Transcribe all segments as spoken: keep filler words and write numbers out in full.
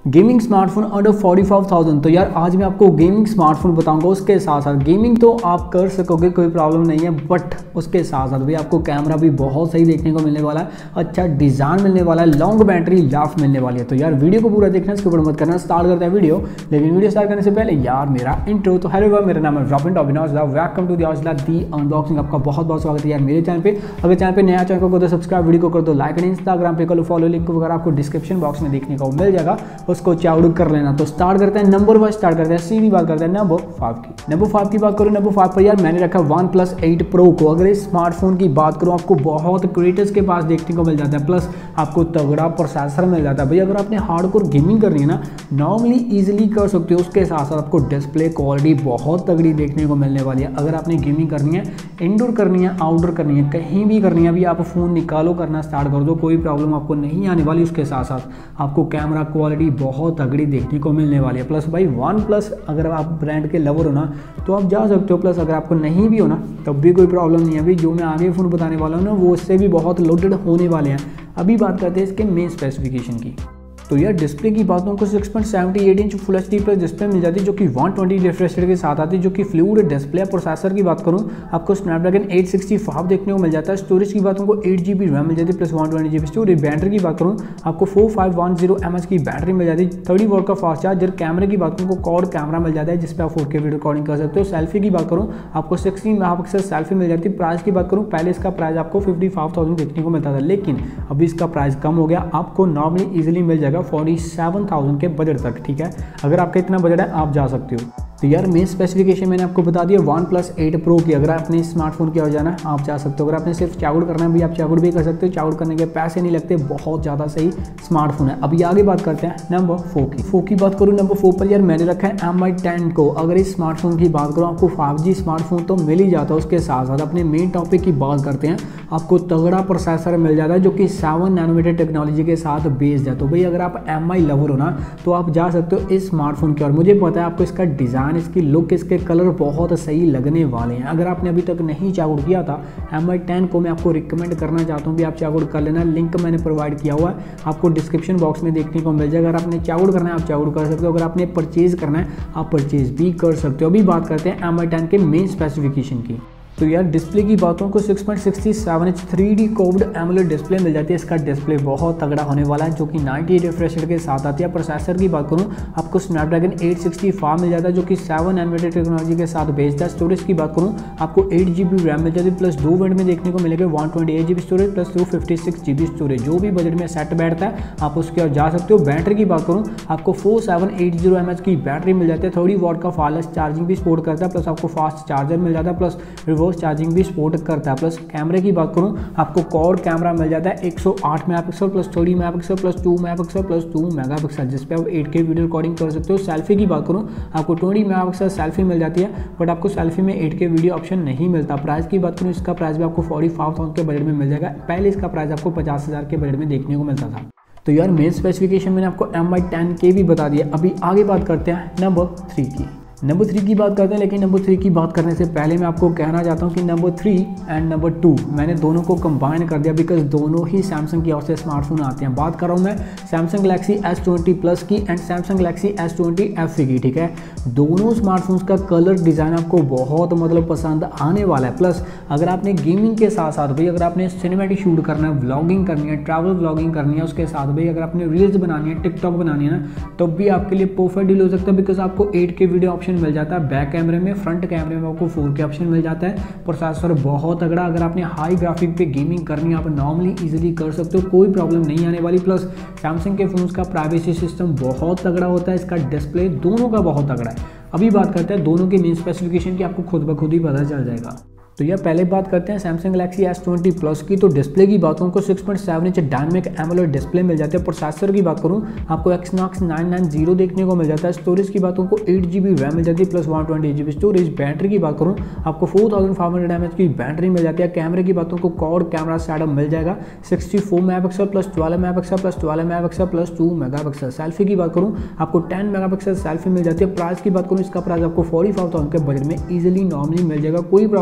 Gaming smartphone under forty five thousand. तो यार आज मैं आपको गेमिंग स्मार्टफोन बताऊंगा। उसके साथ साथ गेमिंग तो आप कर सकोगे, कोई प्रॉब्लम नहीं है, बट उसके साथ साथ भी आपको कैमरा भी बहुत सही देखने को मिलने वाला है, अच्छा डिज़ाइन मिलने वाला है, लॉन्ग बैटरी लाइफ मिलने वाली है। तो यार वीडियो को पूरा देखना, इसके ऊपर मत करना। स्टार्ट करते हैं वीडियो, लेकिन वीडियो स्टार्ट करने से पहले यार मेरा इंट्रो। तो हेलो मेरा नाम है रॉबिन टॉबिनोज, वेलकम टू द औजला दी अनबॉक्सिंग। आपका बहुत बहुत स्वागत है यार मेरे चैनल पे। अगर चैनल पे नया चैनल को तो सब्सक्राइब, वीडियो को कर दो लाइक, एंड इंस्टाग्राम पे कर लो फॉलो, लिंक वगैरह आपको डिस्क्रिप्शन बॉक्स में देखने को मिल जाएगा, उसको चाउड कर लेना। तो स्टार्ट करते हैं नंबर वन, स्टार्ट करते हैं सीधी बात करते हैं नंबर फाइव की। नंबर फाइव की बात करूँ, नंबर फाइव पर यार मैंने रखा वन प्लस एट प्रो को। अगर इस स्मार्टफोन की बात करूँ, आपको बहुत क्रिएटर्स के पास देखने को मिल जाता है, प्लस आपको तगड़ा प्रोसेसर मिल जाता है। भाई अगर आपने हार्डकोर गेमिंग करनी है ना, नॉर्मली इजीली कर सकते हो। उसके साथ साथ आपको डिस्प्ले क्वालिटी बहुत तगड़ी देखने को मिलने वाली है। अगर आपने गेमिंग करनी है, इंडोर करनी है, आउटडोर करनी है, कहीं भी करनी है, अभी आप फोन निकालो, करना स्टार्ट कर दो, कोई प्रॉब्लम आपको नहीं आने वाली। उसके साथ साथ आपको कैमरा क्वालिटी बहुत तगड़ी देखने को मिलने वाली है। प्लस भाई वन प्लस अगर आप ब्रांड के लवर हो ना तो आप जा सकते हो, प्लस अगर आपको नहीं भी हो ना तब भी कोई प्रॉब्लम नहीं है। अभी जो मैं आगे फ़ोन बताने वाला हूँ ना वो उससे भी बहुत लोडेड होने वाले हैं। अभी बात करते हैं इसके मेन स्पेसिफिकेशन की। तो यार डिस्प्ले की बात को six point seven eight inch full H D plus display मिल जाती है, जो कि वन ट्वेंटी रिफ्रेश रेट के साथ आती है, जो कि फ्लूइड डिस्प्ले। प्रोसेसर की बात करूँ, आपको स्नैपड्रैगन एट सिक्सटी फाइव देखने को मिल जाता है। स्टोरेज की बात को एट जी बी रैम मिल जाती है, plus one twenty G B storage. Battery की बात करूँ, आपको four five one zero M H की बैटरी मिल जाती है, थर्टी वोल्ट का फास्ट चार्जर। कैमरे की बात करूँ, कॉड कैमरा मिल जाता है जिसपे आप फोर के वीडियो रिकॉर्डिंग कर सकते हो। सेल्फी की बात करूँ, आपको सिक्सटीन मेगापिक्सल सेल्फी मिल जाती है। प्राइस की बात करूँ, पहले इसका प्राइस आपको फिफ्टी फाइव थाउजेंड देखने को मिलता था, लेकिन अभी इसका प्राइस कम हो गया, आपको नॉर्मली इजीली मिल जाएगा फोर्टी सेवन थाउजेंड के बजट तक। ठीक है, अगर आपका इतना बजट है आप जा सकते हो। तो यार मेन स्पेसिफिकेशन मैंने आपको बता दिया वन प्लस एट प्रो की। अगर आपने स्मार्टफोन की हो जाना है आप जा सकते हो। अगर आपने सिर्फ चाउड करना है भी, आप चाउड भी कर सकते हो, चाउड करने के पैसे नहीं लगते, बहुत ज़्यादा सही स्मार्टफोन है। अभी आगे बात करते हैं नंबर फोर की। फोर की बात करूँ, नंबर फोर पर यार मैंने रखा है एम आई टेन को। अगर इस स्मार्टफोन की बात करूँ, आपको फाइव जी स्मार्टफोन तो मिल ही जाता है। उसके साथ साथ अपने मेन टॉपिक की बात करते हैं, आपको तगड़ा प्रोसेसर मिल जाता है जो कि सेवन नैनोमीटर टेक्नोलॉजी के साथ बेस्ड है। तो भाई अगर आप एम आई लवर हो ना तो आप जा सकते हो इस स्मार्टफोन की। और मुझे पता है आपको इसका डिज़ाइन, इसकी लुक, इसके कलर बहुत सही लगने वाले हैं। अगर आपने अभी तक नहीं चाउड किया था एम आई टेन को, मैं आपको रिकमेंड करना चाहता हूँ कि आप चाउड कर लेना। लिंक मैंने प्रोवाइड किया हुआ है, आपको डिस्क्रिप्शन बॉक्स में देखने को मिल जाएगा। अगर आपने चाउड करना है आप चाउड कर सकते हो, अगर आपने परचेज करना है आप परचेज भी कर सकते हो। अभी बात करते हैं एम आई टेन के मेन स्पेसिफिकेशन की। तो यार डिस्प्ले की बातों को six point six seven inch three D curved AMOLED display मिल जाती है। इसका डिस्प्ले बहुत तगड़ा होने वाला है, जो कि नाइंटी रिफ्रेश रेट के साथ आती है। प्रोसेसर की बात करूँ, आपको स्नैपड्रैगन एट सिक्सटी फाइव मिल जाता है, जो कि सेवन नैनोमीटर टेक्नोलॉजी के साथ बेस्ड है। स्टोरेज की बात करूँ, आपको एट जी बी रैम मिल जाती है, प्लस दो वेरिएंट में देखने को मिलेगा, one twenty eight G B storage plus two fifty six G B storage. जो भी बजट में सेट बैठता है आप उसके और जा सकते हो। बैटरी की बात करूँ, आपको four seven eight zero M H की बैटरी मिल जाती है, थर्टी वॉट का फास्ट चार्जिंग भी सपोर्ट करता है, प्लस आपको फास्ट चार्जर मिल जाता है, प्लस रिवर्स चार्जिंग भी करता है। प्लस कैमरे की बात करूं, आपको क्वाड कैमरा मिल जाता है एक सौ आठ megapixel plus thirty megapixel plus two megapixel plus two megapixel, जिस पे आप एट के वीडियो रिकॉर्डिंग कर सकते हो। सेल्फी की बात करूं, आपको ट्वेंटी मेगापिक्सल सेल्फी मिल जाती है, बट आपको सेल्फी में एट के वीडियो ऑप्शन नहीं मिलता। प्राइस की बात करूं, इसका प्राइस भी आपको फोर्टी फाइव थाउजेंड के बजट में मिल जाएगा। पहले इसका प्राइस आपको पचास हज़ार के बजट में देखने को मिलता था। तो यार मेन स्पेसिफिकेशन मैंने आपको एम आई टेन के भी बता दिया। अभी आगे बात करते हैं नंबर थ्री की। नंबर थ्री की बात करते हैं, लेकिन नंबर थ्री की बात करने से पहले मैं आपको कहना चाहता हूं कि number three and number two मैंने दोनों को कंबाइन कर दिया, बिकॉज दोनों ही सैमसंग की ओर से स्मार्टफोन आते हैं। बात कर रहा हूं मैं Samsung Galaxy S twenty plus की and Samsung Galaxy S twenty F की। ठीक है, दोनों स्मार्टफोन्स का कलर डिज़ाइन आपको बहुत मतलब पसंद आने वाला है। प्लस अगर आपने गेमिंग के साथ साथ भाई अगर आपने सिनेमैटिक शूट करना है, व्लॉगिंग करनी है, ट्रैवल व्लॉगिंग करनी है, उसके साथ भाई अगर आपने रील्स बनानी है, टिकटॉक बनानी है ना, तब भी आपके लिए परफेक्ट डील हो सकता है, बिकॉज आपको एट के वीडियो ऑप्शन मिल जाता है। बैक कैमरे में, फ्रंट कैमरे में आपको फोर के ऑप्शन मिल जाता है। प्रोसेसर बहुत तगड़ा, अगर आपने हाई ग्राफिक पे गेमिंग करनी है आप नॉर्मली इजीली कर सकते हो, कोई प्रॉब्लम नहीं आने वाली। प्लस सैमसंग के फोन्स का प्राइवेसी सिस्टम बहुत तगड़ा होता है, इसका डिस्प्ले दोनों का बहुत तगड़ा है। अभी बात करते हैं दोनों के मेन स्पेसिफिकेशन की, आपको खुद ब खुद ही पता चल जाएगा। तो यह पहले बात करते हैं Samsung Galaxy S twenty plus की। तो डिस्प्ले की बात करूँ को six point seven inch dynamic AMOLED display मिल जाती है। प्रोसेसर की बात करूँ, आपको एक्सनॉक्स नाइन नाइन जीरो देखने को मिल जाता है। स्टोरेज की बात करूँ को एट जी बी रैम मिल जाती है, plus one twenty G B storage. Battery की बात करूँ, आपको four thousand five hundred M H की बैटरी मिल जाती है। कैमरे की बात करूँ को क्वाड कैमरा सेटअप मिल जाएगा, sixty four megapixel plus twelve megapixel plus twelve megapixel plus two megapixel. Selfie की बात करूँ, आपको टेन मेगापिक्सल सेल्फी मिल जाती है। प्राइस की बात करूँ, इसका प्राइस आपको फोर्टी फाइव थाउजेंड के बजट में इजीली नॉर्मली मिल जाएगा, कोई प्रॉब्लम नहीं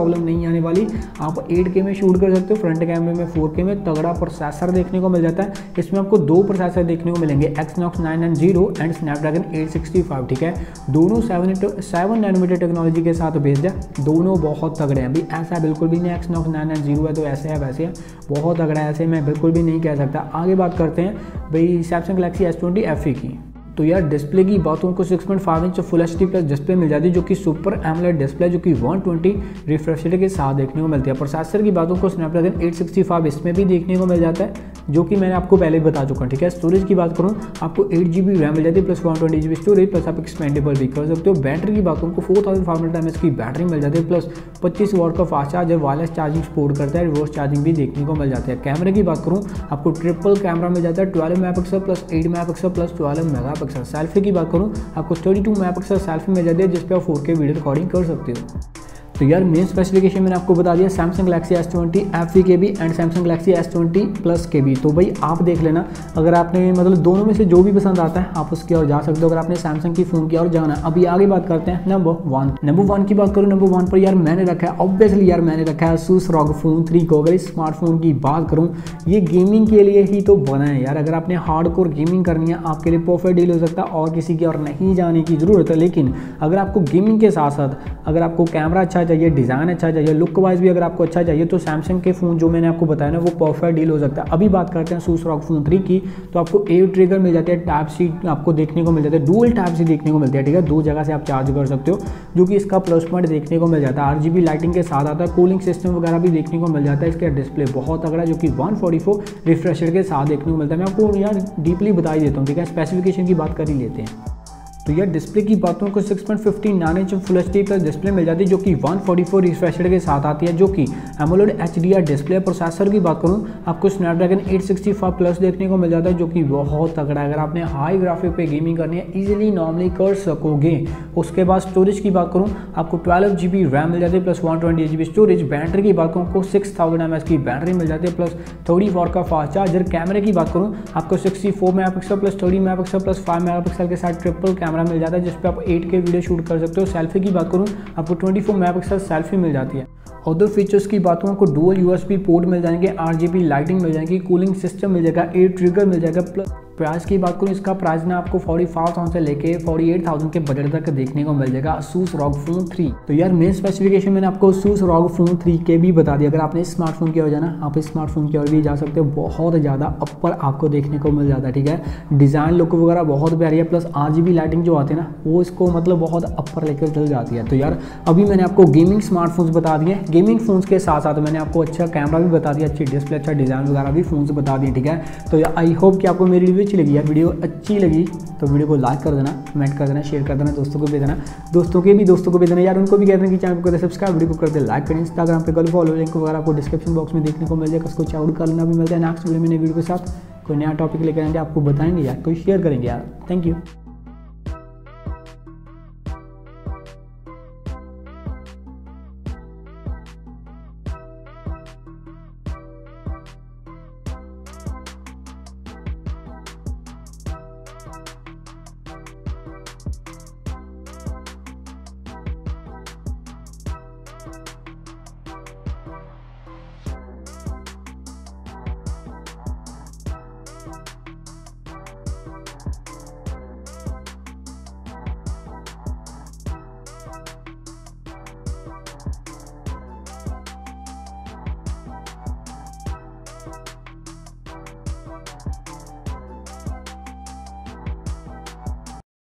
नहीं आने वाली। आप एट के में शूट कर सकते हो, फ्रंट कैमरे में फोर के में। तगड़ा प्रोसेसर देखने को मिल जाता है। इसमें आपको दो प्रोसेसर देखने को मिलेंगे, Exynos nine nine zero and Snapdragon eight sixty five, ठीक है। दोनों सेवन सेवन नैनोमीटर टेक्नोलॉजी के साथ बेस्ड है, दोनों बहुत तगड़े हैं। अभी ऐसा बिल्कुल भी नहीं एक्सनॉक्स नाइन नाइन ज़ीरो है तो ऐसे है वैसे है, बहुत तगड़ा है, ऐसे मैं बिल्कुल भी नहीं कह सकता। आगे बात करते हैं भाई Samsung Galaxy S twenty F E की। तो यार डिस्प्ले की बात उनको six point five inch full H D plus display मिल जाती है, जो कि सुपर एमोलेड डिस्प्ले जो कि वन ट्वेंटी रिफ्रेश रेट के साथ देखने को मिलती है। प्रोसेसर की बातों को स्नैपड्रैगन एट सिक्सटी फाइव इसमें भी देखने को मिल जाता है, जो कि मैंने आपको पहले बता चुका हूँ, ठीक है। स्टोरेज की बात करूँ आपको एट जी बी रैम मिल जाती है plus one twenty G B storage, plus आप एक्सपेंडेबल भी कर सकते हो। बैटरी की बात करूँ four thousand five hundred M H की बैटरी मिल जाती है, प्लस पच्चीस वॉट का fast charger, wireless charging support करता है, रिवर्स चार्जिंग भी देखने को मिल जाती है। कैमरे की बात करूँ आपको ट्रिपल कैमरा मिल जाता है, twelve mega pixel plus eight mega pixel plus twelve mega pixel. Selfie की बात करूँ आपको थर्टी टू मेगापिक्सल सेल्फी मिल जाती है, जिस पे आप फोर के वीडियो रिकॉर्डिंग कर सकते हो। तो यार मेन स्पेसिफिकेशन मैंने आपको बता दिया, Samsung Galaxy S twenty F E के बी and Samsung Galaxy S twenty plus के बी। तो भाई आप देख लेना, अगर आपने मतलब दोनों में से जो भी पसंद आता है आप उसकी ओर जा सकते हो, अगर आपने सैमसंग की फ़ोन की ओर जाना है। अभी आगे बात करते हैं नंबर वन। नंबर वन की बात करूँ, नंबर वन पर यार मैंने रखा है ऑब्वियसली यार मैंने रखा है Asus ROG Phone थ्री को। अगर इस स्मार्टफोन की बात करूँ, ये गेमिंग के लिए ही तो बना है यार। अगर आपने हार्डकोर गेमिंग करनी है आपके लिए परफेक्ट डील हो सकता है, और किसी की और नहीं जाने की ज़रूरत है। लेकिन अगर आपको गेमिंग के साथ साथ अगर आपको कैमरा अच्छा चाहिए, डिज़ाइन अच्छा चाहिए, लुक वाइज भी अगर आपको अच्छा चाहिए, तो सैमसंग के फ़ोन जो मैंने आपको बताया ना वो परफेक्ट डील हो सकता है। अभी बात करते हैं Asus ROG Phone थ्री की, तो आपको ए ट्रिगर मिल जाती है, टाइप सी आपको देखने को मिल जाता है, डुअल टाइप सी देखने को मिलती है, ठीक है। दो जगह से आप चार्ज कर सकते हो, जो कि इसका प्लस पॉइंट देखने को मिल जाता है। आरजीबी लाइटिंग के साथ आता है, कूलिंग सिस्टम वगैरह भी देखने को मिल जाता है। इसका डिस्प्ले बहुत तगड़ा जो कि one forty four refresh rate के साथ देखने को मिलता है। मैं आपको यार डीपली बता ही देता हूँ, ठीक है। स्पेसिफिकेशन की बात कर ही लेते हैं। तो यार डिस्प्ले की बातों को six point fifty nine inch full H D plus display मिल जाती है, जो कि one forty four refresh rate के साथ आती है, जो कि AMOLED H D R display. Processor की बात करूँ आपको Snapdragon eight sixty five plus देखने को मिल जाता है, जो कि बहुत तगड़ा है। अगर आपने हाई ग्राफिक पे गेमिंग करनी है ईजिली नॉर्मली कर सकोगे। उसके बाद स्टोरेज की बात करूँ आपको ट्वेल्व जी बी रैम मिल जाती है plus one twenty G B storage. Battery की बात करूँ आपको सिक्स थाउजेंड एम एच की बैटरी मिल जाती है, प्लस थर्टी वॉट का फास्ट चार्जर। कैमरे की बात करूँ आपको sixty four mega pixel plus thirty mega pixel plus five mega pixel के साथ ट्रिपल कैमरा मिल जाता है, जिस आप एट के वीडियो शूट कर सकते हो। सेल्फी की बात करूं आपको ट्वेंटी फोर मेगापिक्सल सेल्फी मिल जाती है। अदर फीचर्स की बात करूं आपको डुअल यूएसबी पोर्ट मिल जाएंगे, आरजीबी लाइटिंग मिल जाएगी, कूलिंग सिस्टम मिल जाएगा, ए ट्रिगर मिल जाएगा। प्लस प्राइस की बात करूँ इसका प्राइस ना आपको फोर्टी फाइव थाउजेंड से लेके फोर्टी एट थाउजेंड के बजट तक देखने को मिल जाएगा Asus ROG Phone थ्री। तो यार मेन स्पेसिफिकेशन मैंने आपको Asus ROG Phone थ्री के भी बता दिया। अगर आपने इस स्मार्टफोन की ओर जाना आप इस स्मार्टफोन की ओर भी जा सकते हो, बहुत ज़्यादा अपर आपको देखने को मिल जाता है, ठीक है। डिज़ाइन लुक वगैरह बहुत प्यारी है, प्लस आरजीबी लाइटिंग जो आती है ना वो इसको मतलब बहुत अपर लेकर चल जाती है। तो यार अभी मैंने आपको गेमिंग स्मार्टफोन्स बता दिए, गेमिंग फोन्स के साथ साथ मैंने आपको अच्छा कैमरा भी बता दिया, अच्छी डिस्प्ले, अच्छा डिज़ाइन वगैरह भी फोन से बता दिए, ठीक है। तो यार आई होप कि आपको मेरी वीडियो अच्छी लगी। यार वीडियो अच्छी लगी तो वीडियो को लाइक कर देना, कमेंट कर देना, शेयर कर देना, दोस्तों को भी देना, दोस्तों के भी दोस्तों को भी देना यार, उनको भी कहते हैं कि चैनल को सब्सक्राइब, वीडियो को कर दे लाइक करें। इंस्टाग्राम पे कल फॉलो लिंक वगैरह आपको डिस्क्रिप्शन बॉक्स में देखने को मिल जाएगा, उसको चेकआउट कर लेना। भी मिलता है नेक्स्ट वीडियो में नई वीडियो के साथ, कोई नया टॉपिक लेकर आएंगे, आपको बताएंगे यार, कोई शेयर करेंगे यार। Thank you.